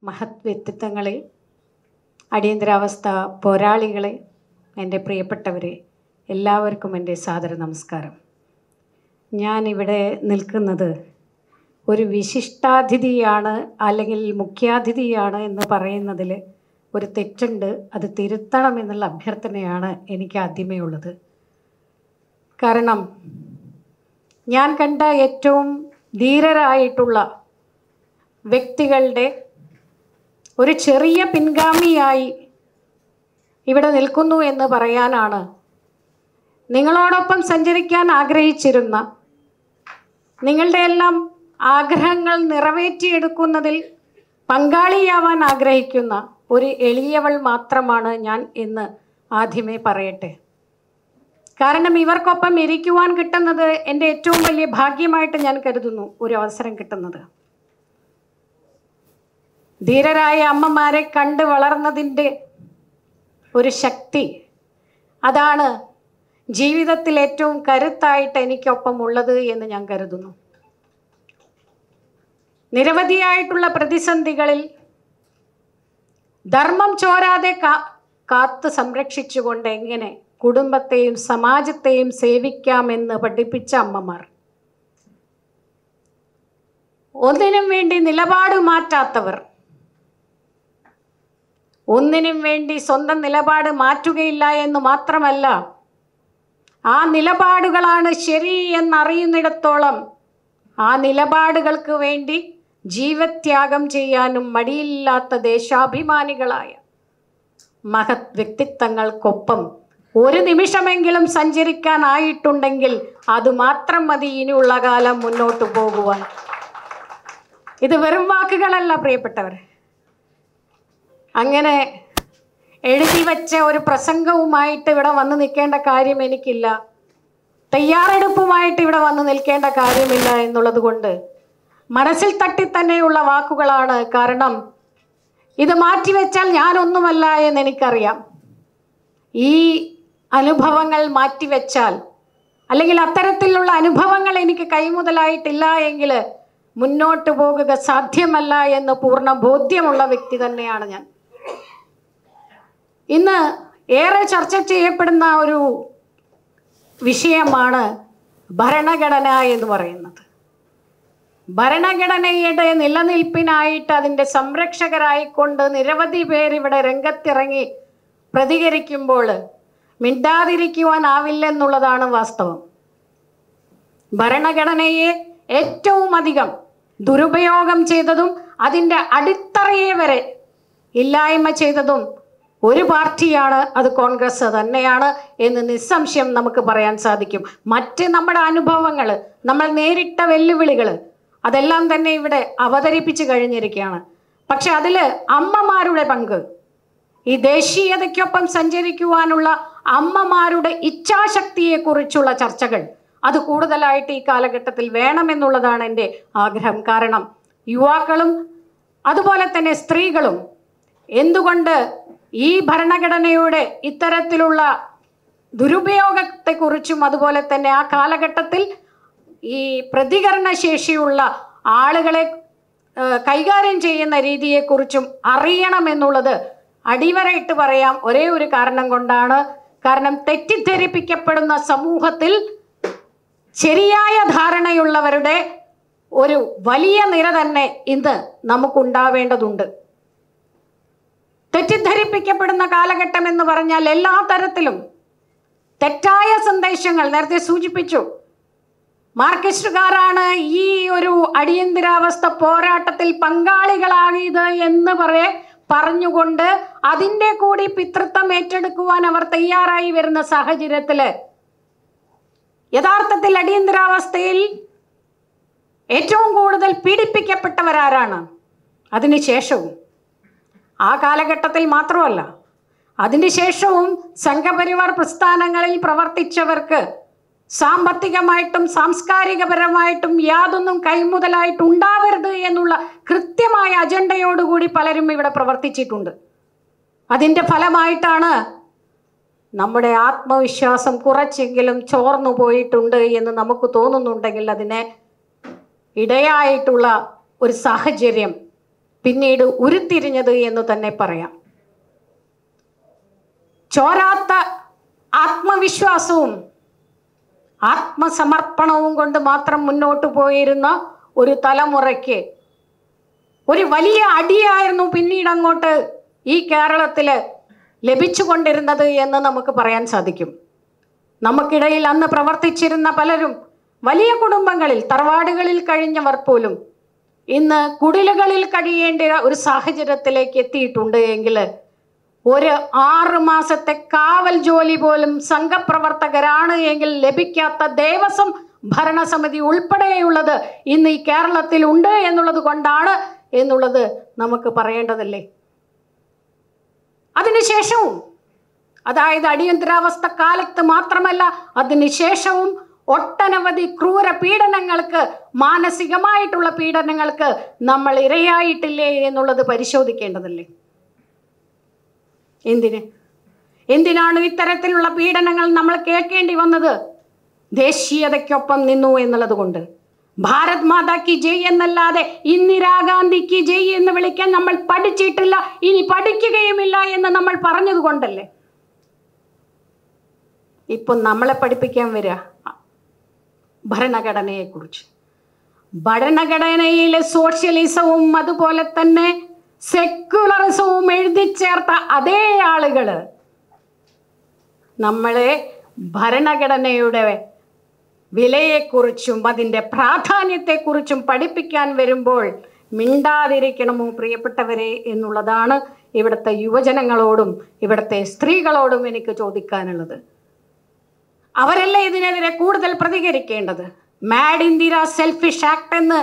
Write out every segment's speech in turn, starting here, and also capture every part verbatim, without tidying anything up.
മഹത് വ്യക്തിത്വങ്ങളെ, അടിയന്തരാവസ്ഥ പോരാളികളെ, എൻ്റെ പ്രിയപ്പെട്ടവരെ, എല്ലാവർക്കും എൻ്റെ സാദര നമസ്കാരം. ഞാനിവിടെ നിൽക്കുന്നത് ഒരു വിശിഷ്ടാതിഥിയാണ് അല്ലെങ്കിൽ മുഖ്യാതിഥിയാണ് എന്ന് പറയുന്നതിൽ ഒരു തെറ്റുണ്ട്. അത് തിരുത്തണമെന്നുള്ള അഭ്യർത്ഥനയാണ് എനിക്ക് ആദ്യമേ ഉള്ളത്. കാരണം ഞാൻ കണ്ട ഏറ്റവും ധീരരായിട്ടുള്ള വ്യക്തികളുടെ ഒരു ചെറിയ പിൻഗാമിയായി ഇവിടെ നിൽക്കുന്നു എന്ന് പറയാനാണ് നിങ്ങളോടൊപ്പം സഞ്ചരിക്കാൻ ആഗ്രഹിച്ചിരുന്ന, നിങ്ങളുടെ എല്ലാം ആഗ്രഹങ്ങൾ നിറവേറ്റിയെടുക്കുന്നതിൽ പങ്കാളിയാവാൻ ആഗ്രഹിക്കുന്ന ഒരു എളിയവൾ മാത്രമാണ് ഞാൻ എന്ന് ആദ്യമേ പറയട്ടെ. കാരണം ഇവർക്കൊപ്പം ഇരിക്കുവാൻ കിട്ടുന്നത് എൻ്റെ ഏറ്റവും വലിയ ഭാഗ്യമായിട്ട് ഞാൻ കരുതുന്നു. ഒരു അവസരം കിട്ടുന്നത്, ധീരരായ അമ്മമാരെ കണ്ട് വളർന്നതിൻ്റെ ഒരു ശക്തി, അതാണ് ജീവിതത്തിൽ ഏറ്റവും കരുത്തായിട്ട് എനിക്കൊപ്പം ഉള്ളത് എന്ന് ഞാൻ കരുതുന്നു. നിരവധിയായിട്ടുള്ള പ്രതിസന്ധികളിൽ ധർമ്മം ചോരാതെ കാ കാത്ത് സംരക്ഷിച്ചുകൊണ്ട് എങ്ങനെ കുടുംബത്തെയും സമാജത്തെയും സേവിക്കാമെന്ന് പഠിപ്പിച്ച അമ്മമാർ, ഒന്നിനും വേണ്ടി നിലപാട് മാറ്റാത്തവർ, ഒന്നിനും വേണ്ടി സ്വന്തം നിലപാട് മാറ്റുകയില്ല എന്ന് മാത്രമല്ല, ആ നിലപാടുകളാണ് ശരി എന്നറിയുന്നിടത്തോളം ആ നിലപാടുകൾക്ക് വേണ്ടി ജീവത്യാഗം ചെയ്യാനും മടിയില്ലാത്ത ദേശാഭിമാനികളായ മഹത് വ്യക്തിത്വങ്ങൾക്കൊപ്പം ഒരു നിമിഷമെങ്കിലും സഞ്ചരിക്കാനായിട്ടുണ്ടെങ്കിൽ അത് മാത്രം മതി ഇനിയുള്ള കാലം മുന്നോട്ട് പോകുവാൻ. ഇത് വെറും വാക്കുകളല്ല പ്രിയപ്പെട്ടവർ. അങ്ങനെ എഴുതി വെച്ച ഒരു പ്രസംഗവുമായിട്ട് ഇവിടെ വന്ന് നിൽക്കേണ്ട കാര്യം എനിക്കില്ല, തയ്യാറെടുപ്പുമായിട്ട് ഇവിടെ വന്ന് നിൽക്കേണ്ട കാര്യമില്ല എന്നുള്ളത് കൊണ്ട് മനസ്സിൽ തട്ടി തന്നെയുള്ള വാക്കുകളാണ്. കാരണം ഇത് മാറ്റിവെച്ചാൽ ഞാനൊന്നുമല്ല എന്ന് എനിക്കറിയാം. ഈ അനുഭവങ്ങൾ മാറ്റിവെച്ചാൽ, അല്ലെങ്കിൽ അത്തരത്തിലുള്ള അനുഭവങ്ങൾ എനിക്ക് കൈമുതലായിട്ടില്ല എങ്കിൽ മുന്നോട്ട് പോകുക സാധ്യമല്ല എന്ന് പൂർണ്ണ ബോധ്യമുള്ള വ്യക്തി തന്നെയാണ് ഞാൻ. ഇന്ന് ഏറെ ചർച്ച ചെയ്യപ്പെടുന്ന ഒരു വിഷയമാണ് ഭരണഘടന എന്ന് പറയുന്നത്. ഭരണഘടനയുടെ നിലനിൽപ്പിനായിട്ട് അതിൻ്റെ സംരക്ഷകരായിക്കൊണ്ട് നിരവധി പേര് ഇവിടെ രംഗത്തിറങ്ങി പ്രതികരിക്കുമ്പോൾ മിണ്ടാതിരിക്കുവാനാവില്ലെന്നുള്ളതാണ് വാസ്തവം. ഭരണഘടനയെ ഏറ്റവും അധികം ദുരുപയോഗം ചെയ്തതും അതിൻ്റെ അടിത്തറയെ വരെ ഇല്ലായ്മ ചെയ്തതും ഒരു പാർട്ടിയാണ്, അത് കോൺഗ്രസ് തന്നെയാണ് എന്ന് നിസ്സംശയം നമുക്ക് പറയാൻ സാധിക്കും. മറ്റ് നമ്മുടെ അനുഭവങ്ങൾ, നമ്മൾ നേരിട്ട വെല്ലുവിളികൾ, അതെല്ലാം തന്നെ ഇവിടെ അവതരിപ്പിച്ച് കഴിഞ്ഞിരിക്കുകയാണ്. പക്ഷെ അതിൽ അമ്മമാരുടെ പങ്ക്, ഈ ദേശീയതയ്ക്കൊപ്പം സഞ്ചരിക്കുവാനുള്ള അമ്മമാരുടെ ഇച്ഛാശക്തിയെക്കുറിച്ചുള്ള ചർച്ചകൾ, അത് കൂടുതലായിട്ട് ഈ കാലഘട്ടത്തിൽ വേണമെന്നുള്ളതാണ് എൻ്റെ ആഗ്രഹം. കാരണം യുവാക്കളും അതുപോലെ തന്നെ സ്ത്രീകളും എന്തുകൊണ്ട് ഈ ഭരണഘടനയുടെ ഇത്തരത്തിലുള്ള ദുരുപയോഗത്തെക്കുറിച്ചും അതുപോലെ തന്നെ ആ കാലഘട്ടത്തിൽ ഈ പ്രതികരണശേഷിയുള്ള ആളുകളെ കൈകാര്യം ചെയ്യുന്ന രീതിയെക്കുറിച്ചും അറിയണമെന്നുള്ളത് അടിവരയിട്ട് പറയാം ഒരേ ഒരു കാരണം കൊണ്ടാണ്. കാരണം തെറ്റിദ്ധരിപ്പിക്കപ്പെടുന്ന സമൂഹത്തിൽ ശരിയായ ധാരണയുള്ളവരുടെ ഒരു വലിയ നിര തന്നെ ഇന്ന് നമുക്കുണ്ടാവേണ്ടതുണ്ട്. തെറ്റിദ്ധരിപ്പിക്കപ്പെടുന്ന കാലഘട്ടം എന്ന് പറഞ്ഞാൽ എല്ലാ തരത്തിലും തെറ്റായ സന്ദേശങ്ങൾ, നേരത്തെ സൂചിപ്പിച്ചു, മാർക്സിസ്റ്റുകാരാണ് ഈ ഒരു അടിയന്തരാവസ്ഥ പോരാട്ടത്തിൽ പങ്കാളികളായത് എന്ന് പറയെ പറഞ്ഞുകൊണ്ട് അതിൻ്റെ കൂടി പിതൃത്വം ഏറ്റെടുക്കുവാൻ അവർ തയ്യാറായി വരുന്ന സാഹചര്യത്തില് യഥാർത്ഥത്തിൽ അടിയന്തരാവസ്ഥയിൽ ഏറ്റവും കൂടുതൽ പീഡിപ്പിക്കപ്പെട്ടവരാരാണ്? അതിനുശേഷവും, ആ കാലഘട്ടത്തിൽ മാത്രമല്ല, അതിനുശേഷവും സംഘപരിവാർ പ്രസ്ഥാനങ്ങളിൽ പ്രവർത്തിച്ചവർക്ക് സാമ്പത്തികമായിട്ടും സാംസ്കാരികപരമായിട്ടും യാതൊന്നും കൈമുതലായിട്ടുണ്ടാവരുത് എന്നുള്ള കൃത്യമായ അജണ്ടയോടുകൂടി പലരും ഇവിടെ പ്രവർത്തിച്ചിട്ടുണ്ട്. അതിൻ്റെ ഫലമായിട്ടാണ് നമ്മുടെ ആത്മവിശ്വാസം കുറച്ചെങ്കിലും ചോർന്നു പോയിട്ടുണ്ട് എന്ന് നമുക്ക് തോന്നുന്നുണ്ടെങ്കിൽ അതിനെ ഇടയായിട്ടുള്ള ഒരു സാഹചര്യം പിന്നീട് ഉരുത്തിരിഞ്ഞത് എന്ന് തന്നെ പറയാം. ചോരാത്ത ആത്മവിശ്വാസവും ആത്മസമർപ്പണവും കൊണ്ട് മാത്രം മുന്നോട്ട് പോയിരുന്ന ഒരു തലമുറയ്ക്ക് ഒരു വലിയ അടിയായിരുന്നു പിന്നീട് അങ്ങോട്ട് ഈ കേരളത്തിൽ ലഭിച്ചുകൊണ്ടിരുന്നത് എന്ന് നമുക്ക് പറയാൻ സാധിക്കും. നമുക്കിടയിൽ അന്ന് പ്രവർത്തിച്ചിരുന്ന പലരും വലിയ കുടുംബങ്ങളിൽ, തറവാടുകളിൽ കഴിഞ്ഞവർ പോലും ഇന്ന് കുടിലുകളിൽ കഴിയേണ്ട ഒരു സാഹചര്യത്തിലേക്ക് എത്തിയിട്ടുണ്ട് എങ്കിൽ ഒരു ആറ് മാസത്തെ കാവൽ ജോലി പോലും സംഘപ്രവർത്തകരാണ് എങ്കിൽ ലഭിക്കാത്ത ദേവസ്വം ഭരണസമിതി ഉൾപ്പെടെയുള്ളത് ഇന്ന് ഈ കേരളത്തിൽ ഉണ്ട് എന്നുള്ളത് കൊണ്ടാണ് എന്നുള്ളത് നമുക്ക് പറയേണ്ടതല്ലേ. അതിനുശേഷവും, അതായത് അടിയന്തരാവസ്ഥ കാലത്ത് മാത്രമല്ല അതിനുശേഷവും ഒട്ടനവധി ക്രൂര പീഡനങ്ങൾക്ക്, മാനസികമായിട്ടുള്ള പീഡനങ്ങൾക്ക് നമ്മൾ ഇരയായിട്ടില്ലേ എന്നുള്ളത് പരിശോധിക്കേണ്ടതല്ലേ. എന്തിന് എന്തിനാണ് ഇത്തരത്തിലുള്ള പീഡനങ്ങൾ നമ്മൾ കേൾക്കേണ്ടി വന്നത്? ദേശീയതയ്ക്കൊപ്പം നിന്നു എന്നുള്ളത് കൊണ്ട്. ഭാരത് മാതാ കി ജയ് എന്നല്ലാതെ ഇന്ദിരാഗാന്ധി കി ജയ് എന്ന് വിളിക്കാൻ നമ്മൾ പഠിച്ചിട്ടില്ല, ഇനി പഠിക്കുകയുമില്ല എന്ന് നമ്മൾ പറഞ്ഞത് കൊണ്ടല്ലേ. ഇപ്പൊ നമ്മളെ പഠിപ്പിക്കാൻ വരിക ഭരണഘടനയെക്കുറിച്ച്. ഭരണഘടനയിലെ സോഷ്യലിസവും അതുപോലെ തന്നെ സെക്യുലറിസവും എഴുതി ചേർത്ത അതേ ആളുകള് നമ്മളെ ഭരണഘടനയുടെ വിലയെക്കുറിച്ചും അതിൻ്റെ പ്രാധാന്യത്തെക്കുറിച്ചും പഠിപ്പിക്കാൻ വരുമ്പോൾ മിണ്ടാതിരിക്കണമോ പ്രിയപ്പെട്ടവരെ എന്നുള്ളതാണ് ഇവിടുത്തെ യുവജനങ്ങളോടും ഇവിടുത്തെ സ്ത്രീകളോടും എനിക്ക് ചോദിക്കാനുള്ളത്. അവരല്ലേ ഇതിനെതിരെ കൂടുതൽ പ്രതികരിക്കേണ്ടത്. മാഡ് ഇന്ദിര സെൽഫിഷ് ആക്ട് എന്ന്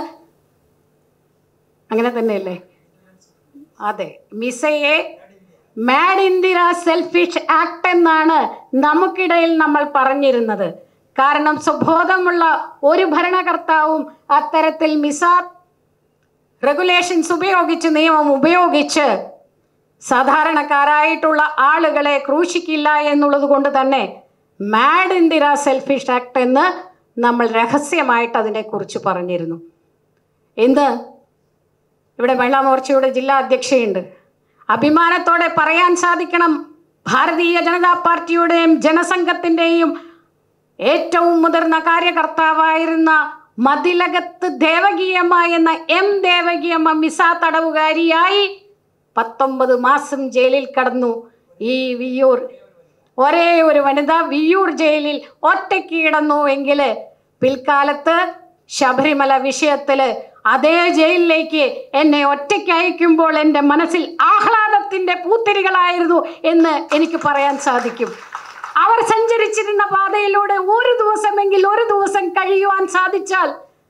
അങ്ങനെ തന്നെയല്ലേ? അതെ, മിസയെ മാഡ് ഇന്ദിര സെൽഫിഷ് ആക്ട് എന്നാണ് നമുക്കിടയിൽ നമ്മൾ പറഞ്ഞിരുന്നത്. കാരണം സ്വബോധമുള്ള ഒരു ഭരണകർത്താവും അത്തരത്തിൽ മിസ റെഗുലേഷൻസ് ഉപയോഗിച്ച്, നിയമം ഉപയോഗിച്ച് സാധാരണക്കാരായിട്ടുള്ള ആളുകളെ ക്രൂശിക്കില്ല എന്നുള്ളത് കൊണ്ട് തന്നെ മാഡ് ഇന്ദിര സെൽഫിഷ് ആക്ട് എന്ന് നമ്മൾ രഹസ്യമായിട്ട് അതിനെക്കുറിച്ച് പറഞ്ഞിരുന്നു. ഇന്ന് ഇവിടെ മഹിളാ മോർച്ചയുടെ ജില്ലാ അധ്യക്ഷയുണ്ട്. അഭിമാനത്തോടെ പറയാൻ സാധിക്കണം, ഭാരതീയ ജനതാ പാർട്ടിയുടെയും ജനസംഘത്തിൻ്റെയും ഏറ്റവും മുതിർന്ന കാര്യകർത്താവായിരുന്ന മതിലകത്ത് ദേവകിയമ്മ എന്ന എം ദേവകിയമ്മ മിസ തടവുകാരിയായി പത്തൊമ്പത് മാസം ജയിലിൽ കടന്നു. ഈ വിയ്യൂർ ഒരേ ഒരു വനിത വിയ്യൂർ ജയിലിൽ ഒറ്റയ്ക്ക് കിടന്നു എങ്കിൽ പിൽക്കാലത്ത് ശബരിമല വിഷയത്തിൽ അതേ ജയിലിലേക്ക് എന്നെ ഒറ്റയ്ക്ക് അയക്കുമ്പോൾ എൻ്റെ മനസ്സിൽ ആഹ്ലാദത്തിൻ്റെ പൂത്തിരികളായിരുന്നു എന്ന് എനിക്ക് പറയാൻ സാധിക്കും. അവർ സഞ്ചരിച്ചിരുന്ന പാതയിലൂടെ ഒരു ദിവസമെങ്കിൽ ഒരു ദിവസം കഴിയുവാൻ സാധിച്ചാൽ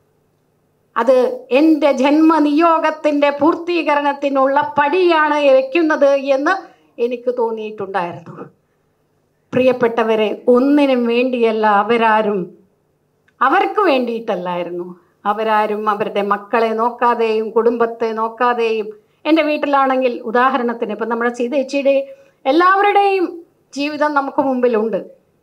അത് എൻ്റെ ജന്മനിയോഗത്തിൻ്റെ പൂർത്തീകരണത്തിനുള്ള പടിയാണ് വയ്ക്കുന്നത് എന്ന് എനിക്ക് തോന്നിയിട്ടുണ്ടായിരുന്നു. പ്രിയപ്പെട്ടവരെ, ഒന്നിനും വേണ്ടിയല്ല അവരാരും, അവർക്ക് വേണ്ടിയിട്ടല്ലായിരുന്നു. അവരാരും അവരുടെ മക്കളെ നോക്കാതെയും കുടുംബത്തെ നോക്കാതെയും, എൻ്റെ വീട്ടിലാണെങ്കിൽ ഉദാഹരണത്തിന് ഇപ്പം നമ്മുടെ സീതേച്ചിയുടെ എല്ലാവരുടെയും ജീവിതം നമുക്ക് മുമ്പിലുണ്ട്.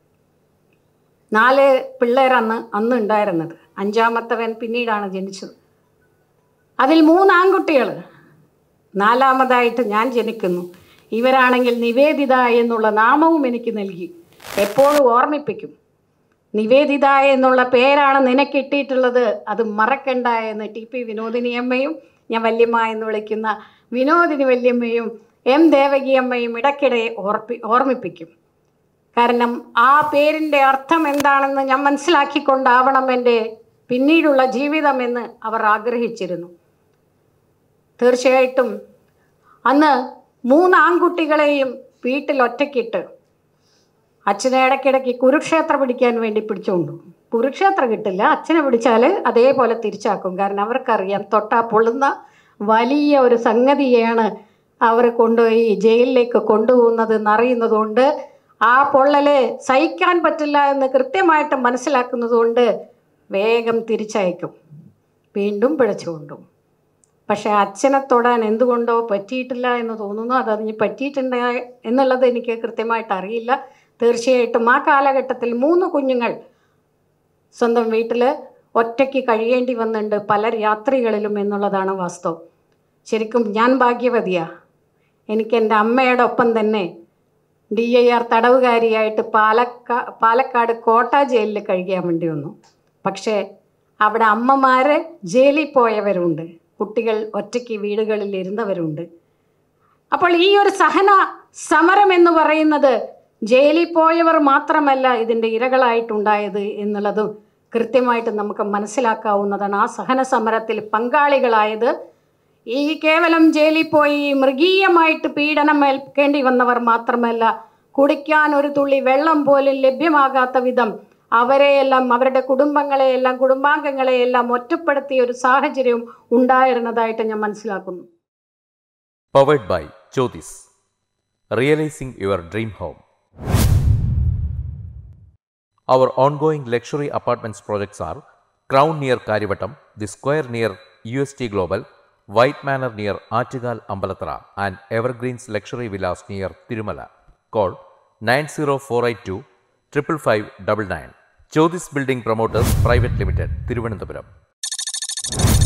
നാല് പിള്ളേരന്ന് അന്ന് ഉണ്ടായിരുന്നത്. അഞ്ചാമത്തവൻ പിന്നീടാണ് ജനിച്ചത്. അതിൽ മൂന്ന് ആൺകുട്ടികൾ, നാലാമതായിട്ട് ഞാൻ ജനിക്കുന്നു. ഇവരാണെങ്കിൽ നിവേദിത എന്നുള്ള നാമവും എനിക്ക് നൽകി. എപ്പോഴും ഓർമ്മിപ്പിക്കും, നിവേദിത എന്നുള്ള പേരാണ് നിനക്ക് ഇട്ടിട്ടുള്ളത്, അത് മറക്കണ്ട എന്ന് ടി പി വിനോദിനിയമ്മയും ഞാൻ വല്യമ്മ എന്ന് വിളിക്കുന്ന വിനോദിനി വല്യമ്മയും എം ദേവകിയമ്മയും ഇടയ്ക്കിടെ ഓർപ്പി ഓർമ്മിപ്പിക്കും. കാരണം ആ പേരിൻ്റെ അർത്ഥം എന്താണെന്ന് ഞാൻ മനസ്സിലാക്കിക്കൊണ്ടാവണം എൻ്റെ പിന്നീടുള്ള ജീവിതമെന്ന് അവർ ആഗ്രഹിച്ചിരുന്നു. തീർച്ചയായിട്ടും അന്ന് മൂന്ന് ആൺകുട്ടികളെയും വീട്ടിൽ ഒറ്റയ്ക്കിട്ട് അച്ഛനെ ഇടയ്ക്കിടയ്ക്ക് കുരുക്ഷേത്ര പിടിക്കാൻ വേണ്ടി പിടിച്ചുകൊണ്ടു. കുരുക്ഷേത്ര കിട്ടില്ല, അച്ഛനെ പിടിച്ചാൽ അതേപോലെ തിരിച്ചാക്കും. കാരണം അവർക്കറിയാം തൊട്ടാ പൊള്ളുന്ന വലിയ ഒരു സംഗതിയാണ് അവർ കൊണ്ടുപോയി ജയിലിലേക്ക് കൊണ്ടുപോകുന്നത് എന്നറിയുന്നതുകൊണ്ട് ആ പൊള്ളല് സഹിക്കാൻ പറ്റില്ല എന്ന് കൃത്യമായിട്ട് മനസ്സിലാക്കുന്നത് കൊണ്ട് വേഗം തിരിച്ചയക്കും, വീണ്ടും പിഴച്ചു കൊണ്ടുപോകും. പക്ഷേ അച്ഛനെ തൊടാൻ എന്തുകൊണ്ടോ പറ്റിയിട്ടില്ല എന്ന് തോന്നുന്നു. അതതിന് പറ്റിയിട്ടുണ്ട് എന്നുള്ളത് എനിക്ക് കൃത്യമായിട്ട് അറിയില്ല. തീർച്ചയായിട്ടും ആ കാലഘട്ടത്തിൽ മൂന്ന് കുഞ്ഞുങ്ങൾ സ്വന്തം വീട്ടിൽ ഒറ്റയ്ക്ക് കഴിയേണ്ടി വന്നിട്ടുണ്ട് പല രാത്രികളിലും എന്നുള്ളതാണ് വാസ്തവം. ശരിക്കും ഞാൻ ഭാഗ്യവതിയാ. എനിക്ക് എൻ്റെ അമ്മയുടെ ഒപ്പം തന്നെ ഡി ഐ ആർ തടവുകാരിയായിട്ട് പാലക്കാ പാലക്കാട് കോട്ട ജയിലിൽ കഴിയാൻ വേണ്ടി വന്നു. പക്ഷേ അവിടെ അമ്മമാർ ജയിലിൽ പോയവരുണ്ട്, കുട്ടികൾ ഒറ്റയ്ക്ക് വീടുകളിൽ ഇരുന്നവരുണ്ട്. അപ്പോൾ ഈ ഒരു സഹന സമരം എന്ന് പറയുന്നത് ജയിലിൽ പോയവർ മാത്രമല്ല ഇതിൻ്റെ ഇരകളായിട്ടുണ്ടായത് എന്നുള്ളതും കൃത്യമായിട്ട് നമുക്ക് മനസ്സിലാക്കാവുന്നതാണ്. ആ സഹന സമരത്തിൽ പങ്കാളികളായത് ഈ കേവലം ജയിലിൽ പോയി മൃഗീയമായിട്ട് പീഡനം ഏൽക്കേണ്ടി വന്നവർ മാത്രമല്ല, കുടിക്കാൻ ഒരു തുള്ളി വെള്ളം പോലും ലഭ്യമാകാത്ത വിധം അവരെയെല്ലാം അവരുടെ കുടുംബങ്ങളെയെല്ലാം കുടുംബാംഗങ്ങളെയെല്ലാം ഒറ്റപ്പെടുത്തിയ ഒരു സാഹചര്യവും ഉണ്ടായിരുന്നതായിട്ട് ഞാൻ മനസ്സിലാക്കുന്നു. Powered by Jyotis, realizing your dream home. Our ongoing luxury apartments projects are Crown near Karivattam, The Square near U S T Global, White Manor near Attigal Ambalathara, and Evergreens Luxury Villas near Tirumala. Call nine zero four eight two five five five nine nine. Jyotis Building Promoters Private Limited, Thiruvananthapuram.